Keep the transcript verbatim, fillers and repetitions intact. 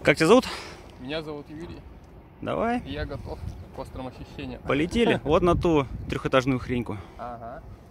Как тебя зовут? Меня зовут Юрий. Давай. Я готов к острым ощущениям. Полетели. Вот на ту трехэтажную хреньку. Ага.